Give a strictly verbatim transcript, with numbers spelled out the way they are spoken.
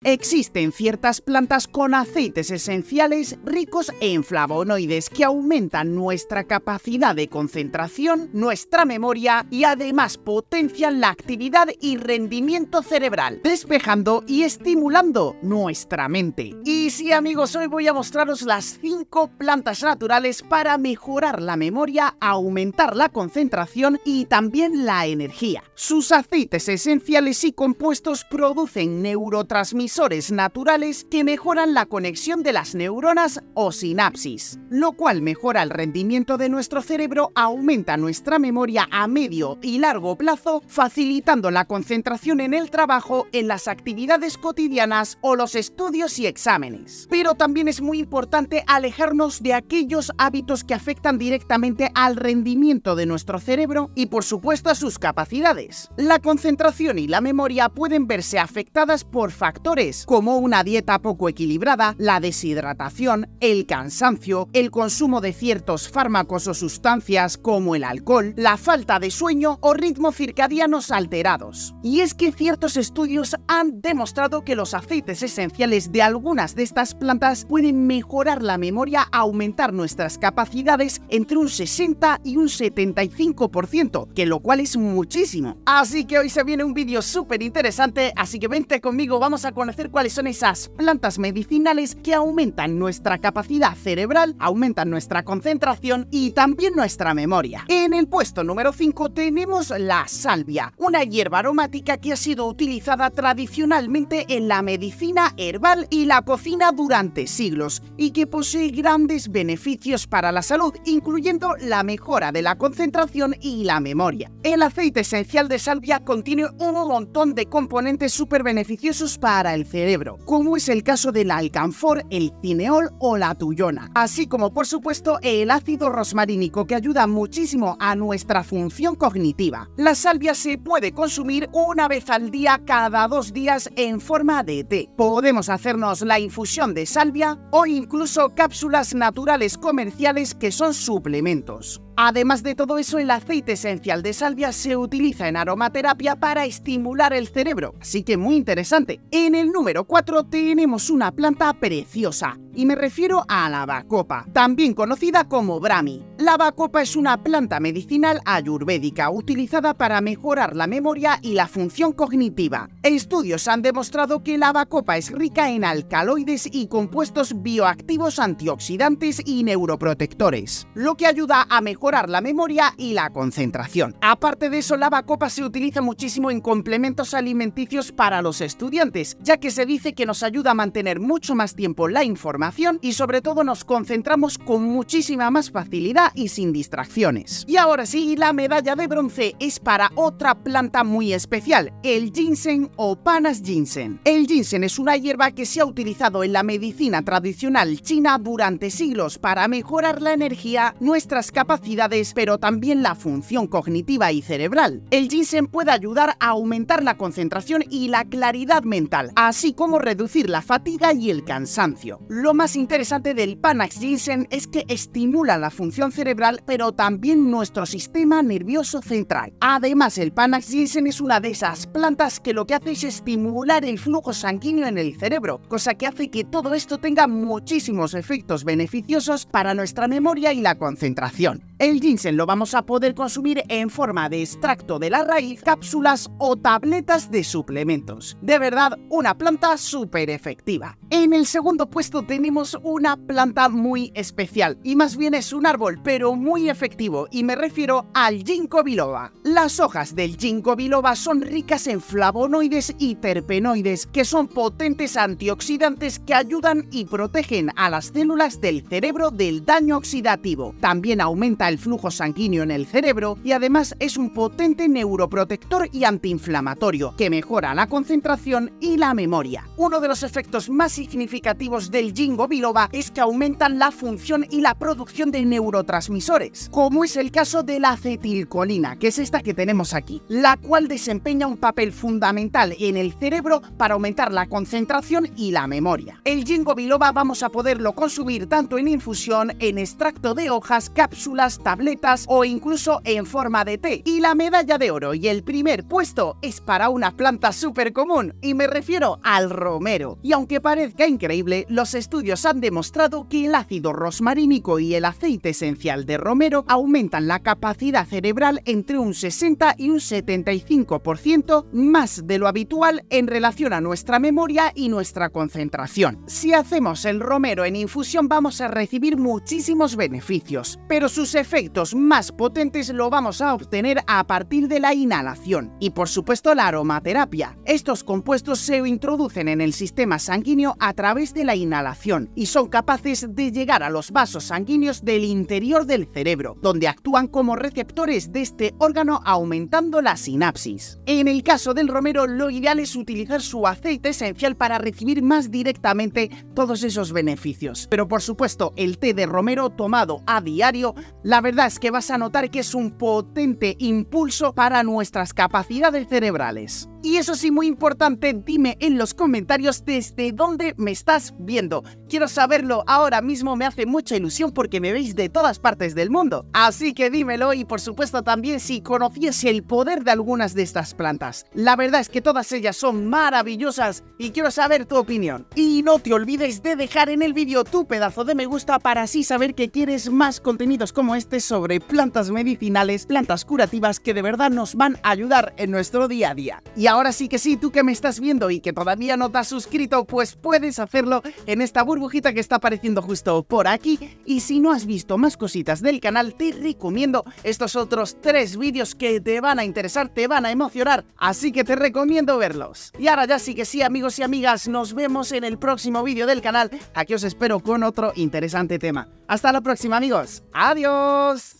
Existen ciertas plantas con aceites esenciales ricos en flavonoides que aumentan nuestra capacidad de concentración, nuestra memoria y además potencian la actividad y rendimiento cerebral, despejando y estimulando nuestra mente. Y sí, amigos, hoy voy a mostraros las cinco plantas naturales para mejorar la memoria, aumentar la concentración y también la energía. Sus aceites esenciales y compuestos producen neurotransmisores naturales que mejoran la conexión de las neuronas o sinapsis, lo cual mejora el rendimiento de nuestro cerebro, aumenta nuestra memoria a medio y largo plazo, facilitando la concentración en el trabajo, en las actividades cotidianas o los estudios y exámenes. Pero también es muy importante alejarnos de aquellos hábitos que afectan directamente al rendimiento de nuestro cerebro y, por supuesto, a sus capacidades. La concentración y la memoria pueden verse afectadas por factores como una dieta poco equilibrada, la deshidratación, el cansancio, el consumo de ciertos fármacos o sustancias como el alcohol, la falta de sueño o ritmos circadianos alterados. Y es que ciertos estudios han demostrado que los aceites esenciales de algunas de estas plantas pueden mejorar la memoria, aumentar nuestras capacidades entre un sesenta y un setenta y cinco por ciento, que lo cual es muchísimo. Así que hoy se viene un vídeo súper interesante, así que vente conmigo, vamos a conocer cuáles son esas plantas medicinales que aumentan nuestra capacidad cerebral, aumentan nuestra concentración y también nuestra memoria. En el puesto número cinco tenemos la salvia, una hierba aromática que ha sido utilizada tradicionalmente en la medicina herbal y la cocina durante siglos y que posee grandes beneficios para la salud, incluyendo la mejora de la concentración y la memoria. El aceite esencial de salvia contiene un montón de componentes súper beneficiosos para el cerebro, como es el caso del alcanfor, el cineol o la tuyona, así como por supuesto el ácido rosmarínico, que ayuda muchísimo a nuestra función cognitiva. La salvia se puede consumir una vez al día, cada dos días en forma de té. Podemos hacernos la infusión de salvia o incluso cápsulas naturales comerciales que son suplementos. Además de todo eso, el aceite esencial de salvia se utiliza en aromaterapia para estimular el cerebro, así que muy interesante. En el número cuatro tenemos una planta preciosa, y me refiero a la bacopa, también conocida como brahmi. La bacopa es una planta medicinal ayurvédica utilizada para mejorar la memoria y la función cognitiva. Estudios han demostrado que la bacopa es rica en alcaloides y compuestos bioactivos antioxidantes y neuroprotectores, lo que ayuda a mejorar la memoria y la concentración. Aparte de eso, la bacopa se utiliza muchísimo en complementos alimenticios para los estudiantes, ya que se dice que nos ayuda a mantener mucho más tiempo la información y sobre todo nos concentramos con muchísima más facilidad y sin distracciones. Y ahora sí, la medalla de bronce es para otra planta muy especial, el ginseng o panas ginseng. El ginseng es una hierba que se ha utilizado en la medicina tradicional china durante siglos para mejorar la energía, nuestras capacidades, pero también la función cognitiva y cerebral. El ginseng puede ayudar a aumentar la concentración y la claridad mental, así como reducir la fatiga y el cansancio. Lo más interesante del Panax ginseng es que estimula la función cerebral, pero también nuestro sistema nervioso central. Además, el Panax ginseng es una de esas plantas que lo que hace es estimular el flujo sanguíneo en el cerebro, cosa que hace que todo esto tenga muchísimos efectos beneficiosos para nuestra memoria y la concentración. El ginseng lo vamos a poder consumir en forma de extracto de la raíz, cápsulas o tabletas de suplementos. De verdad, una planta súper efectiva. En el segundo puesto tenemos una planta muy especial, y más bien es un árbol, pero muy efectivo, y me refiero al ginkgo biloba. Las hojas del ginkgo biloba son ricas en flavonoides y terpenoides, que son potentes antioxidantes que ayudan y protegen a las células del cerebro del daño oxidativo. También aumenta el flujo sanguíneo en el cerebro y además es un potente neuroprotector y antiinflamatorio que mejora la concentración y la memoria. Uno de los efectos más significativos del ginkgo ginkgo biloba es que aumentan la función y la producción de neurotransmisores, como es el caso de la acetilcolina, que es esta que tenemos aquí, la cual desempeña un papel fundamental en el cerebro para aumentar la concentración y la memoria. El ginkgo biloba vamos a poderlo consumir tanto en infusión, en extracto de hojas, cápsulas, tabletas o incluso en forma de té. Y la medalla de oro y el primer puesto es para una planta súper común, y me refiero al romero. Y aunque parezca increíble, los estudios han demostrado que el ácido rosmarínico y el aceite esencial de romero aumentan la capacidad cerebral entre un sesenta y un setenta y cinco por ciento más de lo habitual en relación a nuestra memoria y nuestra concentración. Si hacemos el romero en infusión vamos a recibir muchísimos beneficios, pero sus efectos más potentes lo vamos a obtener a partir de la inhalación y por supuesto la aromaterapia. Estos compuestos se introducen en el sistema sanguíneo a través de la inhalación y son capaces de llegar a los vasos sanguíneos del interior del cerebro, donde actúan como receptores de este órgano aumentando la sinapsis. En el caso del romero, lo ideal es utilizar su aceite esencial para recibir más directamente todos esos beneficios. Pero por supuesto, el té de romero tomado a diario, la verdad es que vas a notar que es un potente impulso para nuestras capacidades cerebrales. Y eso sí, muy importante, dime en los comentarios desde dónde me estás viendo. Quiero saberlo ahora mismo, me hace mucha ilusión porque me veis de todas partes del mundo. Así que dímelo, y por supuesto también si conociese el poder de algunas de estas plantas. La verdad es que todas ellas son maravillosas y quiero saber tu opinión. Y no te olvides de dejar en el vídeo tu pedazo de me gusta para así saber que quieres más contenidos como este sobre plantas medicinales, plantas curativas que de verdad nos van a ayudar en nuestro día a día. Y ahora sí que sí, tú que me estás viendo y que todavía no te has suscrito, pues puedes hacerlo en esta burbujita que está apareciendo justo por aquí. Y si no has visto más cositas del canal, te recomiendo estos otros tres vídeos que te van a interesar, te van a emocionar, así que te recomiendo verlos. Y ahora ya sí que sí, amigos y amigas, nos vemos en el próximo vídeo del canal. Aquí os espero con otro interesante tema. Hasta la próxima, amigos. ¡Adiós!